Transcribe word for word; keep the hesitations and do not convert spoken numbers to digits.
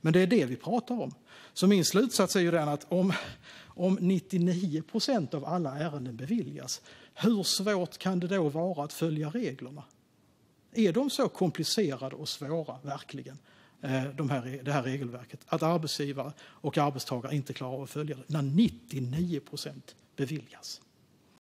Men det är det vi pratar om. Så min slutsats är ju den att om, om nittionio procent av alla ärenden beviljas, hur svårt kan det då vara att följa reglerna? Är de så komplicerade och svåra verkligen, de här, det här regelverket, att arbetsgivare och arbetstagare inte klarar av att följa det när nittionio procent beviljas?